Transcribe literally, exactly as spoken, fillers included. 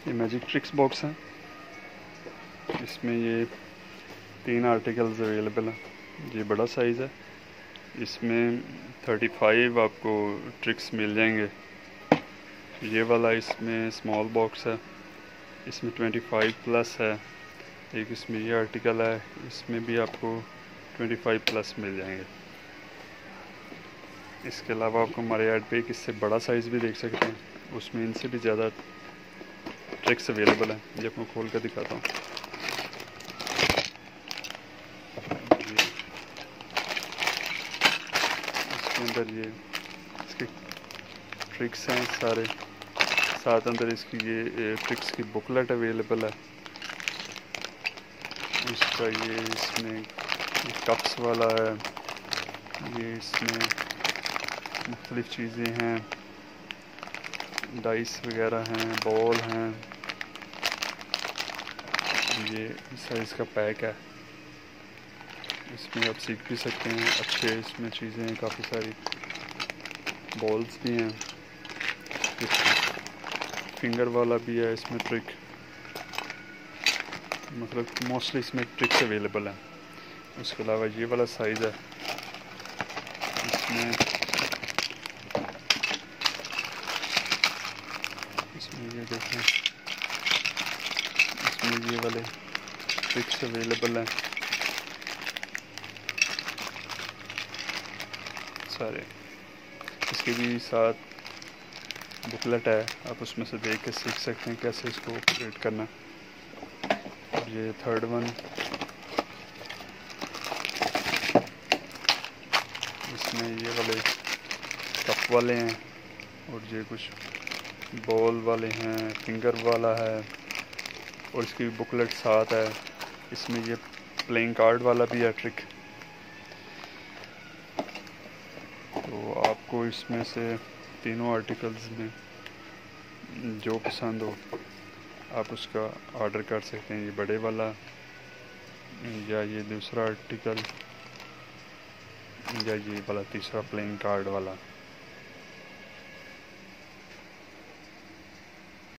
ये magic tricks box है। इसमें ये तीन आर्टिकल्स अवेलेबल हैं। ये बड़ा साइज़ है, इसमें पैंतीस आपको ट्रिक्स मिल जाएंगे। ये वाला इसमें स्मॉल बॉक्स है, इसमें पच्चीस प्लस है। एक इसमें ये आर्टिकल है, इसमें भी आपको पच्चीस प्लस मिल जाएंगे। इसके अलावा आपको हमारे ऐड पे इससे बड़ा साइज़ भी देख सकते हैं, उसमें इनसे भी ज़्यादा ट्रिक्स अवेलेबल हैं। ये आपको खोल कर दिखाता हूँ। इसके अंदर ये इसके ट्रिक्स हैं सारे, साथ अंदर इसकी ये ट्रिक्स की बुकलेट अवेलेबल है। इसका ये इसमें कप्स वाला है, ये इसमें मुख्तलिफ़ चीज़ें हैं, डाइस वगैरह हैं, बॉल हैं। ये साइज़ का पैक है, इसमें आप सीख भी सकते हैं। अच्छे इसमें चीज़ें हैं, काफ़ी सारी बॉल्स भी हैं, फिंगर वाला भी है इसमें ट्रिक, मतलब मोस्टली इसमें ट्रिक्स अवेलेबल हैं। उसके अलावा ये वाला साइज़ है, इसमें इसमें ये देखें, इसमें ये वाले ट्रिक्स अवेलेबल हैं सारे। इसके भी साथ बुकलेट है, आप उसमें से देख के सीख सकते हैं कैसे इसको ऑपरेट करना। और ये थर्ड वन, इसमें ये वाले कप वाले हैं, और ये कुछ बॉल वाले हैं, फिंगर वाला है, और इसकी बुकलेट साथ है। इसमें ये प्लेइंग कार्ड वाला भी है ट्रिक। तो आपको इसमें से तीनों आर्टिकल्स में जो पसंद हो आप उसका ऑर्डर कर सकते हैं। ये बड़े वाला या ये दूसरा आर्टिकल या ये वाला तीसरा प्लेइंग कार्ड वाला।